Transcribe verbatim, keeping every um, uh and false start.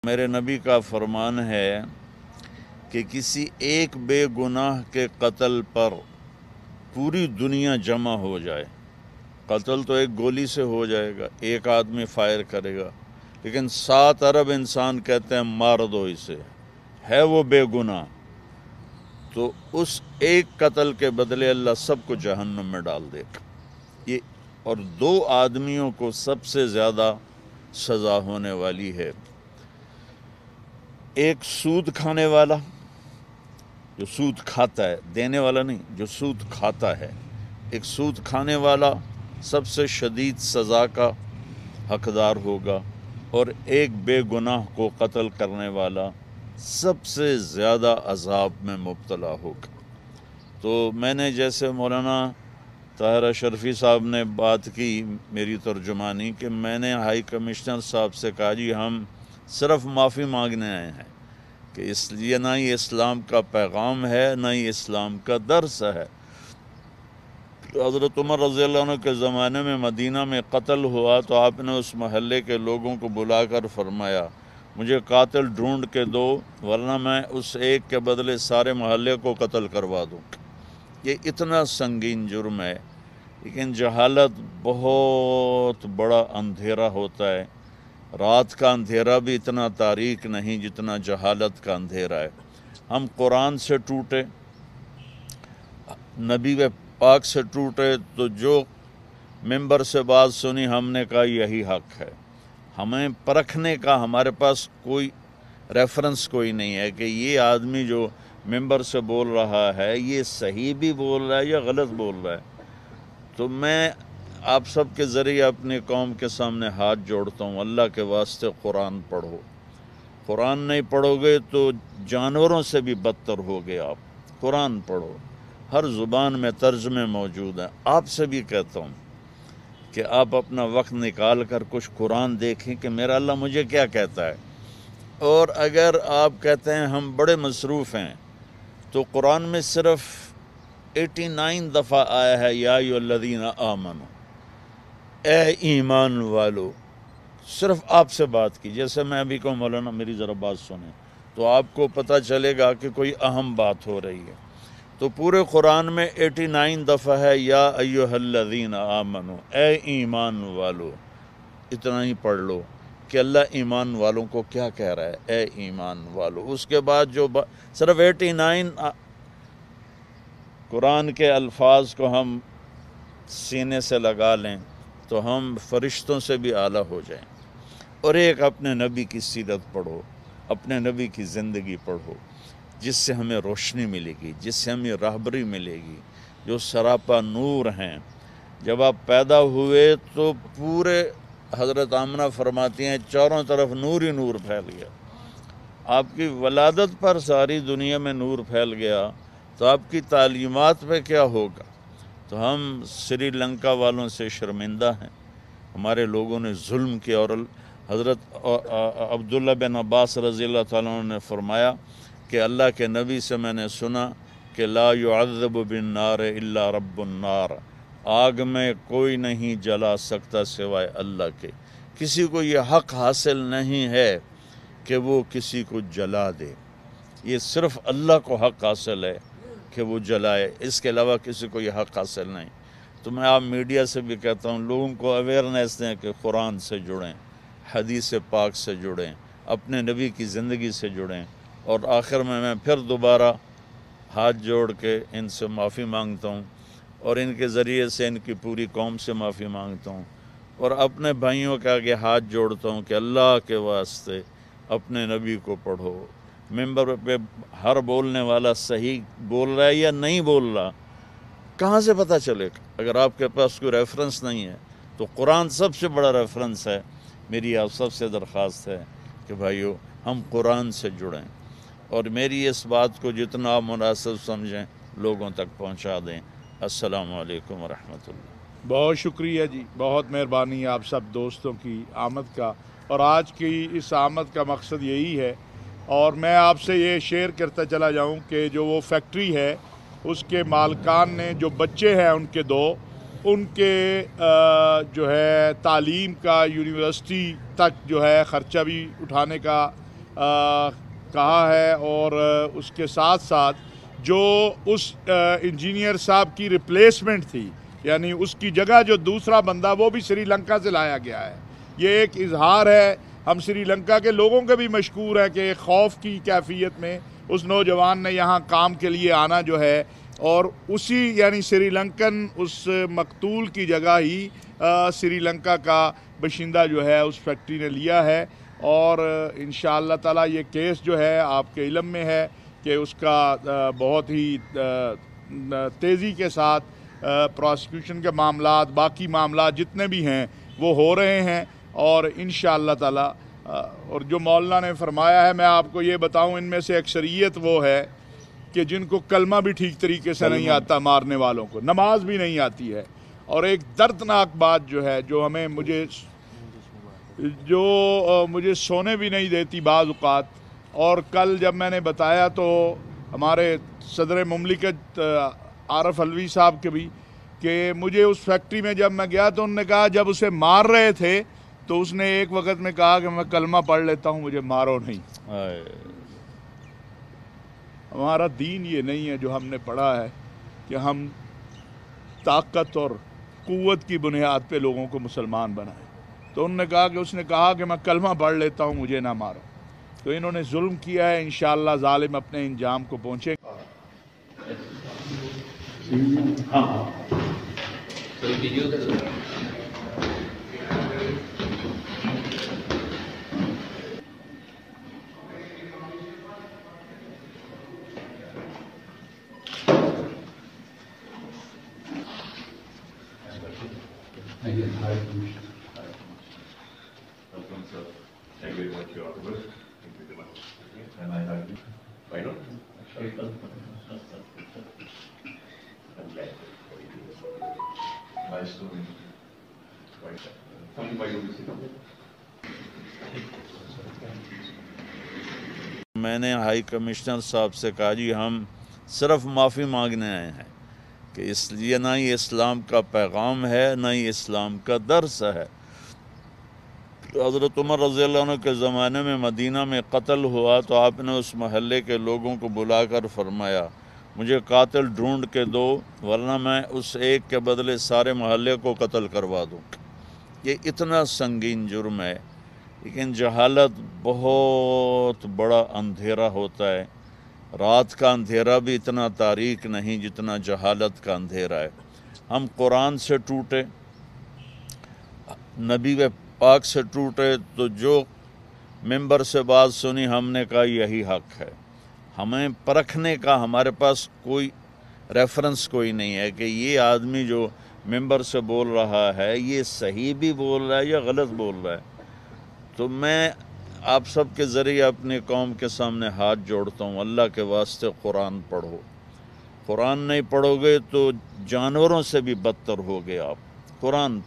میرے نبی کا فرمان ہے کہ کسی ایک بے گناہ کے قتل پر پوری دنیا جمع ہو جائے. قتل تو ایک گولی سے ہو جائے گا، ایک آدمی فائر کرے گا، لیکن سات ارب انسان کہتے ہیں مار دو اسے، ہے وہ بے گناہ، تو اس ایک قتل کے بدلے اللہ سب کو جہنم میں ڈال دے گا. یہ اور دو آدمیوں کو سب سے زیادہ سزا ہونے والی ہے. ایک سود کھانے والا جو سود کھاتا ہے، دینے والا نہیں، جو سود کھاتا ہے. ایک سود کھانے والا سب سے شدید سزا کا حقدار ہوگا، اور ایک بے گناہ کو قتل کرنے والا سب سے زیادہ عذاب میں مبتلا ہوگا. تو میں نے جیسے مولانا طاہر اشرفی صاحب نے بات کی میری ترجمانی کہ میں نے ہائی کمشنر صاحب سے کہا جی ہم صرف معافی مانگنے آئے ہیں، کہ اس لیے نہ ہی اسلام کا پیغام ہے نہ ہی اسلام کا درس ہے. حضرت عمر رضی اللہ عنہ کے زمانے میں مدینہ میں قتل ہوا تو آپ نے اس محلے کے لوگوں کو بلا کر فرمایا مجھے قاتل ڈھونڈ کے دو ورنہ میں اس ایک کے بدلے سارے محلے کو قتل کروا دوں. یہ اتنا سنگین جرم ہے، لیکن جہالت بہت بڑا اندھیرا ہوتا ہے. رات کا اندھیرا بھی اتنا تاریک نہیں جتنا جہالت کا اندھیرا ہے. ہم قرآن سے ٹوٹے، نبی پاک سے ٹوٹے، تو جو ممبر سے بات سنی ہم نے کہا یہی حق ہے. ہمیں پرکھنے کا ہمارے پاس کوئی ریفرنس کوئی نہیں ہے کہ یہ آدمی جو ممبر سے بول رہا ہے یہ صحیح بھی بول رہا ہے یا غلط بول رہا ہے. تو میں آپ سب کے ذریعے اپنی قوم کے سامنے ہاتھ جوڑتا ہوں، اللہ کے واسطے قرآن پڑھو. قرآن نہیں پڑھو گے تو جانوروں سے بھی بدتر ہوگے آپ. قرآن پڑھو، ہر زبان میں ترجمے موجود ہیں. آپ سے بھی کہتا ہوں کہ آپ اپنا وقت نکال کر کچھ قرآن دیکھیں کہ میرا اللہ مجھے کیا کہتا ہے. اور اگر آپ کہتے ہیں ہم بڑے مصروف ہیں تو قرآن میں صرف ایٹی نائن دفعہ آیا ہے یا ایھا الذین آمنو، اے ایمان والو. صرف آپ سے بات کی، جیسے میں ابھی کہوں مولانا میری ذرا بات سنیں تو آپ کو پتہ چلے گا کہ کوئی اہم بات ہو رہی ہے. تو پورے قرآن میں ایٹی نائن دفعہ ہے یا ایھا الذین آمنو، اے ایمان والو. اتنا ہی پڑھ لو کہ اللہ ایمان والوں کو کیا کہہ رہا ہے، اے ایمان والو. اس کے بعد جو با... صرف ایٹی نائن قرآن کے الفاظ کو ہم سینے سے لگا لیں تو ہم فرشتوں سے بھی اعلیٰ ہو جائیں. اور ایک اپنے نبی کی سیرت پڑھو، اپنے نبی کی زندگی پڑھو، جس سے ہمیں روشنی ملے گی، جس سے ہمیں راہبری ملے گی، جو سراپا نور ہیں. جب آپ پیدا ہوئے تو پورے حضرت آمنہ فرماتی ہیں چاروں طرف نور ہی نور پھیل گیا. آپ کی ولادت پر ساری دنیا میں نور پھیل گیا تو آپ کی تعلیمات پہ کیا ہوگا. تو ہم سری لنکا والوں سے شرمندہ ہیں. ہمارے لوگوں نے ظلم کیا، اور حضرت عبداللہ بن عباس رضی اللہ تعالیٰ عنہ نے فرمایا کہ اللہ کے نبی سے میں نے سنا کہ لا يعذب بالنار الا رب النار، آگ میں کوئی نہیں جلا سکتا سوائے اللہ کے. کسی کو یہ حق حاصل نہیں ہے کہ وہ کسی کو جلا دے، یہ صرف اللہ کو حق حاصل ہے کہ وہ جلائے، اس کے علاوہ کسی کو یہ حق حاصل نہیں. تو میں آپ میڈیا سے بھی کہتا ہوں لوگوں کو اویئرنیس دیں کہ قرآن سے جڑیں، حدیث پاک سے جڑیں، اپنے نبی کی زندگی سے جڑیں. اور آخر میں میں پھر دوبارہ ہاتھ جوڑ کے ان سے معافی مانگتا ہوں، اور ان کے ذریعے سے ان کی پوری قوم سے معافی مانگتا ہوں، اور اپنے بھائیوں کے آگے ہاتھ جوڑتا ہوں کہ اللہ کے واسطے اپنے نبی کو پڑھو. ممبر پہ ہر بولنے والا صحیح بول رہا ہے یا نہیں بول رہا کہاں سے پتہ چلے گا اگر آپ کے پاس کوئی ریفرنس نہیں ہے. تو قرآن سب سے بڑا ریفرنس ہے. میری آپ سب سے درخواست ہے کہ بھائیو ہم قرآن سے جڑیں، اور میری اس بات کو جتنا آپ مناسب سمجھیں لوگوں تک پہنچا دیں. السلام علیکم ورحمۃ اللہ. بہت شکریہ جی، بہت مہربانی آپ سب دوستوں کی آمد کا. اور آج کی اس آمد کا مقصد یہی ہے، اور میں آپ سے یہ شیئر کرتا چلا جاؤں کہ جو وہ فیکٹری ہے اس کے مالکان نے جو بچے ہیں ان کے دو، ان کے جو ہے تعلیم کا یونیورسٹی تک جو ہے خرچہ بھی اٹھانے کا کہا ہے، اور اس کے ساتھ ساتھ جو اس انجینئر صاحب کی ریپلیسمنٹ تھی، یعنی اس کی جگہ جو دوسرا بندہ وہ بھی سری لنکا سے لایا گیا ہے، یہ ایک اظہار ہے۔ ہم سری لنکا کے لوگوں کے بھی مشکور ہیں کہ خوف کی کیفیت میں اس نوجوان نے یہاں کام کے لیے آنا جو ہے، اور اسی یعنی سری لنکن اس مقتول کی جگہ ہی سری لنکا کا باشندہ جو ہے اس فیکٹری نے لیا ہے، اور انشاءاللہ تعالی یہ کیس جو ہے آپ کے علم میں ہے کہ اس کا بہت ہی تیزی کے ساتھ پراسیکیوشن کے معاملات، باقی معاملات جتنے بھی ہیں وہ ہو رہے ہیں، اور انشاءاللہ تعالی اور جو مولانا نے فرمایا ہے، میں آپ کو یہ بتاؤں، ان میں سے اکثریت وہ ہے کہ جن کو کلمہ بھی ٹھیک طریقے سے نہیں آتا، مارنے والوں کو نماز بھی نہیں آتی ہے۔ اور ایک دردناک بات جو ہے جو ہمیں مجھے جو مجھے سونے بھی نہیں دیتی بعض اوقات، اور کل جب میں نے بتایا تو ہمارے صدر مملکت عارف علوی صاحب کے بھی کہ مجھے اس فیکٹری میں جب میں گیا تو انہوں نے کہا جب اسے مار رہے تھے تو اس نے ایک وقت میں کہا کہ میں کلمہ پڑھ لیتا ہوں، مجھے مارو نہیں۔ ہمارا دین یہ نہیں ہے جو ہم نے پڑھا ہے کہ ہم طاقت اور قوت کی بنیاد پہ لوگوں کو مسلمان بنائیں۔ تو انہوں نے کہا کہ اس نے کہا کہ میں کلمہ پڑھ لیتا ہوں، مجھے نہ مارو۔ تو انہوں نے ظلم کیا ہے، انشاءاللہ ظالم اپنے انجام کو پہنچے گا۔ میں نے ہائی کمشنر صاحب سے کہا جی ہم صرف معافی مانگنے آئے ہیں کہ اس لیے نہ ہی اسلام کا پیغام ہے نہ ہی اسلام کا درس ہے۔ حضرت عمر رضی اللہ عنہ کے زمانے میں مدینہ میں قتل ہوا تو آپ نے اس محلے کے لوگوں کو بلا کر فرمایا مجھے قاتل ڈھونڈ کے دو ورنہ میں اس ایک کے بدلے سارے محلے کو قتل کروا دوں۔ یہ اتنا سنگین جرم ہے، لیکن جہالت بہت بڑا اندھیرا ہوتا ہے۔ رات کا اندھیرا بھی اتنا تاریک نہیں جتنا جہالت کا اندھیرا ہے۔ ہم قرآن سے ٹوٹے، نبی پاک سے ٹوٹے، تو جو ممبر سے بات سنی ہم نے کہا یہی حق ہے۔ ہمیں پرکھنے کا ہمارے پاس کوئی ریفرنس کوئی نہیں ہے کہ یہ آدمی جو ممبر سے بول رہا ہے یہ صحیح بھی بول رہا ہے یا غلط بول رہا ہے۔ تو میں آپ سب کے ذریعے اپنی قوم کے سامنے ہاتھ جوڑتا ہوں، اللہ کے واسطے قرآن پڑھو۔ قرآن نہیں پڑھو گے تو جانوروں سے بھی بدتر ہوگے آپ۔ قرآن